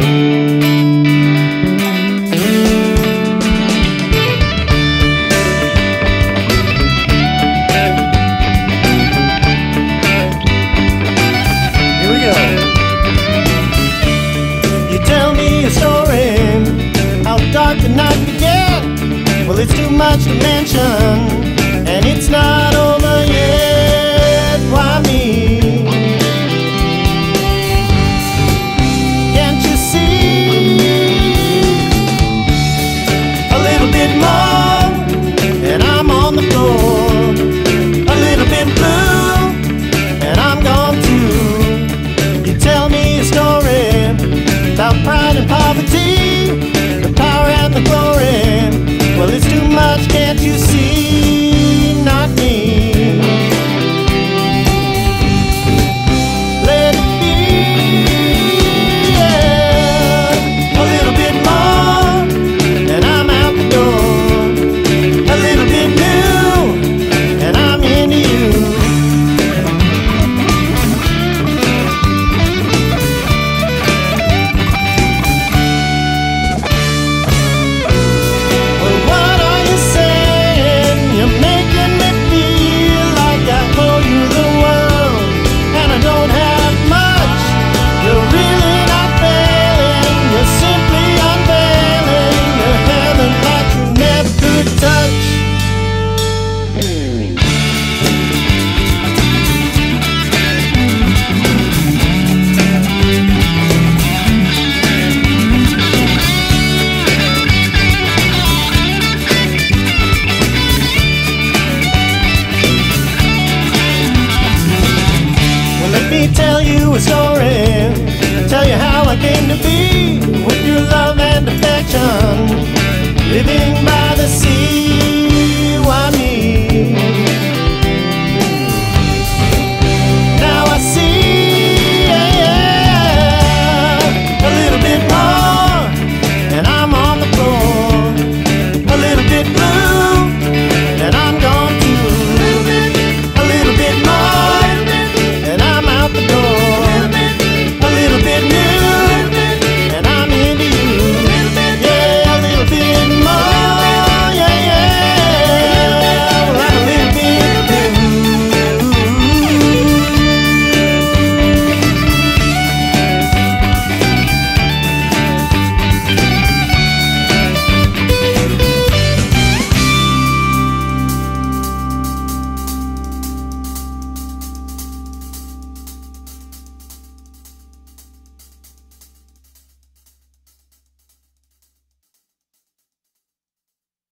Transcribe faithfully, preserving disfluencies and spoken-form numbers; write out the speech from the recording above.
The night began. Well, it's too much to mention, and it's not over yet. Why me? Can't you see? A little bit more, and I'm on the floor. A little bit blue, and I'm gone too. You tell me a story about pride and poverty, the glory. Well, it's too much, can't you see? Not me. Let it be, yeah. A little bit more, and I'm out the door. A little bit new, and I'm into you. Tell you a story, tell you how I came to be with your love and affection, living by